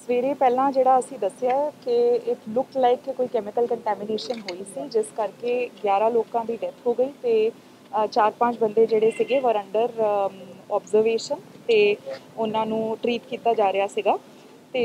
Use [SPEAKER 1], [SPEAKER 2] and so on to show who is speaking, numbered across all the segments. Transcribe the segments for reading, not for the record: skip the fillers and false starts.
[SPEAKER 1] ਸਵੇਰੇ ਪਹਿਲਾਂ ਜਿਹੜਾ ਅਸੀਂ ਦੱਸਿਆ ਕਿ ਇਟ ਲੁੱਕ ਲਾਈਕ ਕਿ ਕੋਈ ਕੈਮੀਕਲ ਕੰਟੈਮੀਨੇਸ਼ਨ ਹੋਈ ਸੀ, ਜਿਸ ਕਰਕੇ 11 ਲੋਕਾਂ ਦੀ ਡੈਥ ਹੋ ਗਈ ਤੇ 4-5 ਬੰਦੇ ਜਿਹੜੇ ਸੀਗੇ ਵਰ ਅੰਡਰ ਆਬਜ਼ਰਵੇਸ਼ਨ ਤੇ ਉਹਨਾਂ ਨੂੰ ਟ੍ਰੀਟ ਕੀਤਾ ਜਾ ਰਿਹਾ ਸੀਗਾ। ਤੇ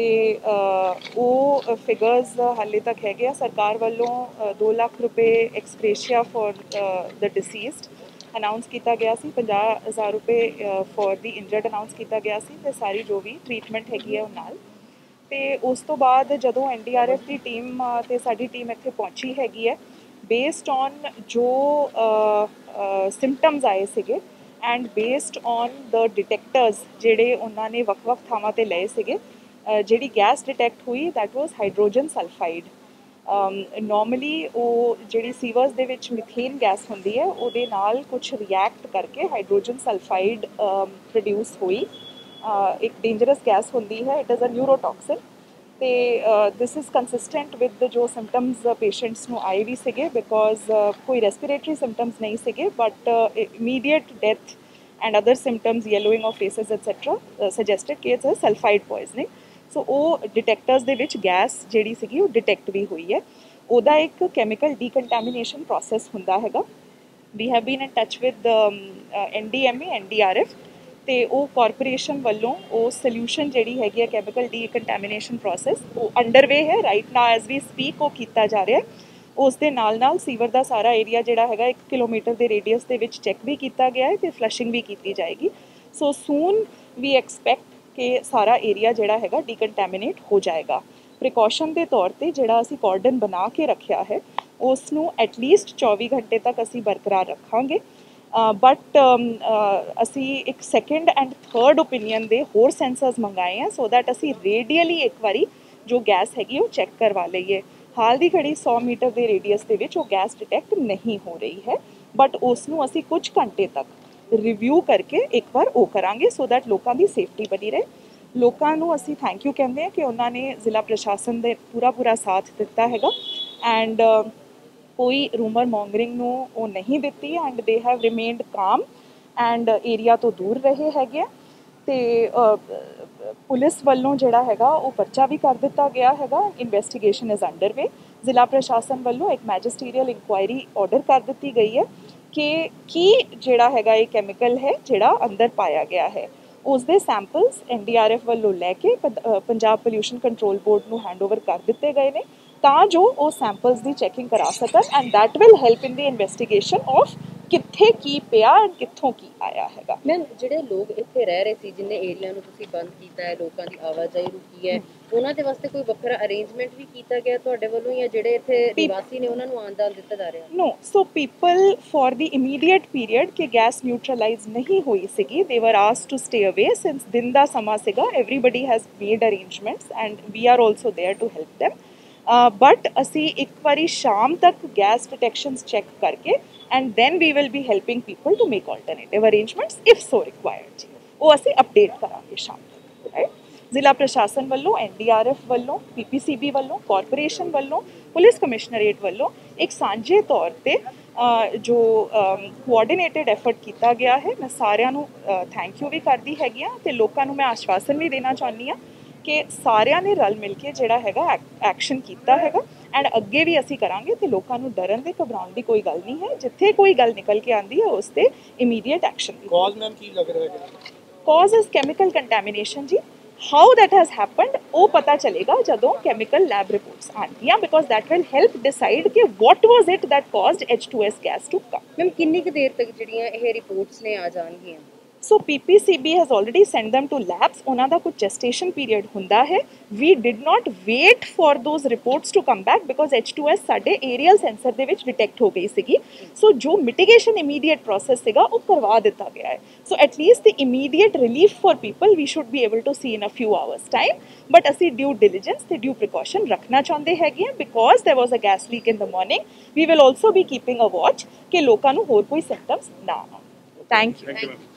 [SPEAKER 1] ਉਹ ਫਿਗਰਸ ਹਾਲੇ ਤੱਕ ਹੈਗੇ ਆ। ਸਰਕਾਰ ਵੱਲੋਂ 2 ਲੱਖ ਰੁਪਏ ਐਕਸਗ੍ਰੇਸ਼ੀਆ ਫॉर ਦ ਡਿਸੀਜ਼ਡ ਅਨਾਉਂਸ ਕੀਤਾ ਗਿਆ ਸੀ, 50,000 ਰੁਪਏ ਫॉर ਦੀ ਇੰਜਰਡ ਅਨਾਉਂਸ ਕੀਤਾ ਗਿਆ ਸੀ ਤੇ ਸਾਰੀ ਜੋ ਵੀ ਟ੍ਰੀਟਮੈਂਟ ਹੈਗੀ ਹੈ ਉਹ ਨਾਲ। ਤੇ ਉਸ ਤੋਂ ਬਾਅਦ ਜਦੋਂ NDRF ਦੀ ਟੀਮ ਤੇ ਸਾਡੀ ਟੀਮ ਇੱਥੇ ਪਹੁੰਚੀ ਹੈਗੀ ਹੈ, ਬੇਸਡ ਔਨ ਜੋ ਸਿੰਪਟਮਸ ਆਏ ਸੀਗੇ and based on the detectors ਜਿਹੜੇ ਉਹਨਾਂ ਨੇ ਵੱਖ-ਵੱਖ ਥਾਵਾਂ ਤੇ ਲਏ ਸੀਗੇ, ਜਿਹੜੀ ਗੈਸ ਡਿਟੈਕਟ ਹੋਈ that was hydrogen sulphide. Normally ਉਹ ਜਿਹੜੀ ਸੀਵਰਸ ਦੇ ਵਿੱਚ ਮਿਥੇਨ ਗੈਸ ਹੁੰਦੀ ਹੈ ਉਹਦੇ ਨਾਲ ਕੁਝ ਰਿਐਕਟ ਕਰਕੇ ਹਾਈਡਰੋਜਨ ਸਲਫਾਈਡ ਪ੍ਰੋਡਿਊਸ ਹੋਈ। ਇੱਕ ਡੇਂਜਰਸ ਗੈਸ ਹੁੰਦੀ ਹੈ, ਇਟ ਇਜ਼ ਅ ਨਿਊਰੋਟੌਕਸਿਨ ਤੇ ਦਿਸ ਇਜ਼ ਕੰਸਿਸਟੈਂਟ ਵਿਦ ਜੋ ਸਿੰਪਟਮਸ ਪੇਸ਼ੈਂਟਸ ਨੂੰ ਆਏ ਵੀ ਸੀਗੇ, ਬਿਕੋਜ਼ ਕੋਈ ਰੈਸਪੀਰੇਟਰੀ ਸਿੰਪਟਮਸ ਨਹੀਂ ਸੀਗੇ but immediate death and other symptoms yellowing of faces et cetera suggested ਕਿ it's a sulphide poisoning. So ਉਹ ਡਿਟੈਕਟਰਸ ਦੇ ਵਿੱਚ ਗੈਸ ਜਿਹੜੀ ਸੀਗੀ ਉਹ ਡਿਟੈਕਟ ਵੀ ਹੋਈ ਹੈ। ਉਹਦਾ ਇੱਕ ਕੈਮੀਕਲ ਡੀਕੰਟੈਮੀਨੇਸ਼ਨ ਪ੍ਰੋਸੈਸ ਹੁੰਦਾ ਹੈਗਾ। We have been in touch with NDMA NDRF ਤੇ ਉਹ ਕਾਰਪੋਰੇਸ਼ਨ ਵੱਲੋਂ ਉਹ ਸੋਲਿਊਸ਼ਨ ਜਿਹੜੀ ਹੈਗੀ ਹੈ ਕੈਮੀਕਲ ਡੀਕੰਟੈਮੀਨੇਸ਼ਨ ਪ੍ਰੋਸੈਸ ਉਹ ਅੰਡਰਵੇ ਹੈ right now as we speak, ਉਹ ਕੀਤਾ ਜਾ ਰਿਹਾ। ਉਸ ਦੇ ਨਾਲ ਸੀਵਰ ਦਾ ਸਾਰਾ ਏਰੀਆ ਜਿਹੜਾ ਹੈਗਾ 1 ਕਿਲੋਮੀਟਰ ਦੇ ਰੇਡੀਅਸ ਦੇ ਵਿੱਚ ਚੈੱਕ ਵੀ ਕੀਤਾ ਗਿਆ ਹੈ ਤੇ ਫਲਸ਼ਿੰਗ ਵੀ ਕੀਤੀ ਜਾਏਗੀ। ਸੋ ਸੂਨ ਵੀ ਐਕਸਪੈਕਟ ਕਿ ਸਾਰਾ ਏਰੀਆ ਜਿਹੜਾ ਹੈਗਾ ਡੀਕੰਟੈਮੀਨੇਟ ਹੋ ਜਾਏਗਾ। ਪ੍ਰੀਕਾਸ਼ਨ ਦੇ ਤੌਰ ਤੇ ਜਿਹੜਾ ਅਸੀਂ ਕਾਰਡਨ ਬਣਾ ਕੇ ਰੱਖਿਆ ਹੈ ਉਸ ਨੂੰ ਐਟਲੀਸਟ 24 ਘੰਟੇ ਤੱਕ ਅਸੀਂ ਬਰਕਰਾਰ ਰੱਖਾਂਗੇ। ਬਟ ਅਸੀਂ ਇੱਕ ਸੈਕੰਡ ਐਂਡ ਥਰਡ ਓਪੀਨੀਅਨ ਦੇ ਹੋਰ ਸੈਂਸਰਸ ਮੰਗਾਏ ਆ ਸੋ ਦੈਟ ਅਸੀਂ ਰੇਡੀਅਲੀ ਇੱਕ ਵਾਰੀ ਜੋ ਗੈਸ ਹੈਗੀ ਉਹ ਚੈੱਕ ਕਰਵਾ ਲਈਏ। ਹਾਲ ਦੀ ਘੜੀ 100 ਮੀਟਰ ਦੇ ਰੇਡੀਅਸ ਦੇ ਵਿੱਚ ਉਹ ਗੈਸ ਡਿਟੈਕਟ ਨਹੀਂ ਹੋ ਰਹੀ ਹੈ, ਬਟ ਉਸ ਨੂੰ ਅਸੀਂ ਕੁਝ ਘੰਟੇ ਤੱਕ ਰਿਵਿਊ ਕਰਕੇ ਇੱਕ ਵਾਰ ਉਹ ਕਰਾਂਗੇ ਸੋ ਦੈਟ ਲੋਕਾਂ ਦੀ ਸੇਫਟੀ ਬਣੀ ਰਹੇ। ਲੋਕਾਂ ਨੂੰ ਅਸੀਂ ਥੈਂਕ ਯੂ ਕਹਿੰਦੇ ਹਾਂ ਕਿ ਉਹਨਾਂ ਨੇ ਜ਼ਿਲ੍ਹਾ ਪ੍ਰਸ਼ਾਸਨ ਦੇ ਪੂਰਾ ਸਾਥ ਦਿੱਤਾ ਹੈਗਾ ਐਂਡ ਕੋਈ ਰੂਮਰ ਮੌਂਗਰਿੰਗ ਨੂੰ ਉਹ ਨਹੀਂ ਦਿੱਤੀ ਐਂਡ ਦੇ ਹੈਵ ਰਿਮੇਨਡ ਕਾਮ ਐਂਡ ਏਰੀਆ ਤੋਂ ਦੂਰ ਰਹੇ ਹੈਗੇ। ਤੇ ਪੁਲਿਸ ਵੱਲੋਂ ਜਿਹੜਾ ਹੈਗਾ ਉਹ ਪਰਚਾ ਵੀ ਕਰ ਦਿੱਤਾ ਗਿਆ ਹੈਗਾ। Investigation is underway. ਜ਼ਿਲ੍ਹਾ ਪ੍ਰਸ਼ਾਸਨ ਵੱਲੋਂ ਇੱਕ ਮੈਜਿਸਟੀਰੀਅਲ ਇਨਕੁਆਇਰੀ ਆਰਡਰ ਕਰ ਦਿੱਤੀ ਗਈ ਹੈ ਕਿ ਕੀ ਜਿਹੜਾ ਹੈਗਾ ਇਹ ਕੈਮੀਕਲ ਹੈ ਜਿਹੜਾ ਅੰਦਰ ਪਾਇਆ ਗਿਆ ਹੈ ਉਸ ਦੇ ਸੈਂਪਲਸ NDRF ਵੱਲੋਂ ਲੈ ਕੇ ਪੰਜਾਬ ਪੋਲਿਊਸ਼ਨ ਕੰਟਰੋਲ ਬੋਰਡ ਨੂੰ ਹੈਂਡਓਵਰ ਕਰ ਦਿੱਤੇ ਗਏ ਨੇ ਤਾਂ ਜੋ ਉਹ ਸੈਂਪਲਸ ਦੀ ਚੈਕਿੰਗ ਕਰਾ ਸਕਣ and that will help in the investigation of ਕਿੱਥੇ ਕੀ ਪਿਆ ਐਂਡ ਕਿੱਥੋਂ ਕੀ ਆਇਆ ਹੈਗਾ।
[SPEAKER 2] ਮੈਮ ਜਿਹੜੇ ਲੋਕ ਇੱਥੇ ਰਹਿ ਰਹੇ ਸੀ, ਜਿੰਨੇ ਏਰੀਆ ਨੂੰ ਤੁਸੀਂ ਬੰਦ ਕੀਤਾ ਹੈ, ਲੋਕਾਂ ਦੀ ਆਵਾਜਾਈ ਰੁਕੀ ਹੈ, ਉਹਨਾਂ ਦੇ ਵਾਸਤੇ ਕੋਈ ਵੱਖਰਾ ਅਰੇਂਜਮੈਂਟ ਵੀ ਕੀਤਾ ਗਿਆ ਤੁਹਾਡੇ ਵੱਲੋਂ ਜਾਂ ਜਿਹੜੇ ਇੱਥੇ ਨਿਵਾਸੀ ਨੇ ਉਹਨਾਂ ਨੂੰ ਆਉਣ ਜਾਣ ਦਿੱਤਾ ਜਾ ਰਿਹਾ?
[SPEAKER 1] No, so people for the immediate period ਕਿ ਗੈਸ ਨਿਊਟਰਲਾਈਜ਼ ਨਹੀਂ ਹੋਈ ਸੀਗੀ they were asked to stay away since ਦਿਨ ਦਾ ਸਮਾਂ ਸੀਗਾ। Everybody has made arrangements and we are also there to help them. But ਅਸੀਂ ਇੱਕ ਵਾਰੀ ਸ਼ਾਮ ਤੱਕ ਗੈਸ ਡਿਟੈਕਸ਼ਨਸ ਚੈੱਕ ਕਰਕੇ and then we will be helping people to make alternative arrangements if so required। ਉਹ ਅਸੀਂ ਅਪਡੇਟ ਕਰਾਂਗੇ ਸ਼ਾਮ ਤੱਕ। ਰਾਈਟ, ਜ਼ਿਲ੍ਹਾ ਪ੍ਰਸ਼ਾਸਨ ਵੱਲੋਂ NDRF ਵੱਲੋਂ PPCB ਵੱਲੋਂ ਕਾਰਪੋਰੇਸ਼ਨ ਵੱਲੋਂ ਪੁਲਿਸ ਕਮਿਸ਼ਨਰੇਟ ਵੱਲੋਂ ਇੱਕ ਸਾਂਝੇ ਤੌਰ ਤੇ ਜੋ ਕੋਆਰਡੀਨੇਟਡ ਐਫਰਟ ਕੀਤਾ ਗਿਆ ਹੈ। ਮੈਂ ਸਾਰਿਆਂ ਨੂੰ ਥੈਂਕ ਯੂ ਵੀ ਕਰਦੀ ਹੈਗੀ ਹਾਂ ਤੇ ਲੋਕਾਂ ਨੂੰ ਮੈਂ ਆਸ਼ਵਾਸਨ ਵੀ ਦੇਣਾ ਚਾਹੁੰਦੀ ਹਾਂ ਕਿ ਸਾਰਿਆਂ ਨੇ ਰਲ ਮਿਲ ਕੇ ਜਿਹੜਾ ਹੈਗਾ ਐਕਸ਼ਨ ਕੀਤਾ ਹੈਗਾ ਐਂਡ ਅੱਗੇ ਵੀ ਅਸੀਂ ਕਰਾਂਗੇ ਤੇ ਲੋਕਾਂ ਨੂੰ ਡਰਨ ਦੇ ਘਬਰਾਉਣ ਦੀ ਕੋਈ ਗੱਲ ਨਹੀਂ ਹੈ। ਜਿੱਥੇ ਕੋਈ ਗੱਲ ਨਿਕਲ ਕੇ ਆਉਂਦੀ ਹੈ ਉਸ ਤੇ ਇਮੀਡੀਏਟ ਐਕਸ਼ਨ।
[SPEAKER 3] ਕਾਜ਼ ਮੈਮ ਕੀ ਲੱਗ ਰਿਹਾ ਹੈ?
[SPEAKER 1] ਕਾਜ਼ ਇਜ਼ ਕੈਮੀਕਲ ਕੰਟੈਮੀਨੇਸ਼ਨ ਜੀ। ਹਾਊ ਦੈਟ ਹੈਜ਼ ਹੈਪਨਡ ਉਹ ਪਤਾ ਚੱਲੇਗਾ ਜਦੋਂ ਕੈਮੀਕਲ ਲੈਬ ਰਿਪੋਰਟਸ ਆਉਣਗੀਆਂ because that will help decide ਕਿ what was it that caused H2S gas to come.
[SPEAKER 2] Ma'am ਕਿੰਨੀ ਕੁ ਦੇਰ ਤੱਕ ਜਿਹੜੀਆਂ ਇਹ ਰਿਪੋਰਟਸ ਨੇ ਆ ਜਾਣਗੀਆਂ?
[SPEAKER 1] So PPCB has already sent them to labs। ਉਹਨਾਂ ਦਾ ਕੁਝ gestation period ਹੁੰਦਾ ਹੈ। We did not wait for those reports to come back because H2S ਸਾਡੇ aerial sensor ਦੇ ਵਿੱਚ detect ਹੋ ਗਈ ਸੀਗੀ। So ਜੋ mitigation immediate process ਸੀਗਾ ਉਹ ਕਰਵਾ ਦਿੱਤਾ ਗਿਆ ਹੈ। So at least the immediate relief for people we should be able to see in a few hours time। But ਅਸੀਂ due diligence ਤੇ due precaution ਰੱਖਣਾ ਚਾਹੁੰਦੇ ਹੈਗੇ ਹਾਂ because there was a gas leak in the morning। We will also be keeping a watch ਕਿ ਲੋਕਾਂ ਨੂੰ ਹੋਰ ਕੋਈ symptoms ਨਾ ਆਉਣ। Thank you।